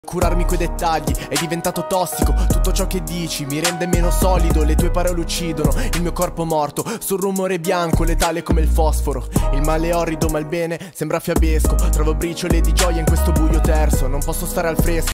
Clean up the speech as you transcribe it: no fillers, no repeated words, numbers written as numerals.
Curarmi quei dettagli è diventato tossico. Tutto ciò che dici mi rende meno solido. Le tue parole uccidono il mio corpo morto sul rumore bianco, letale come il fosforo. Il male è orrido ma il bene sembra fiabesco. Trovo briciole di gioia in questo buio terso. Non posso stare al fresco.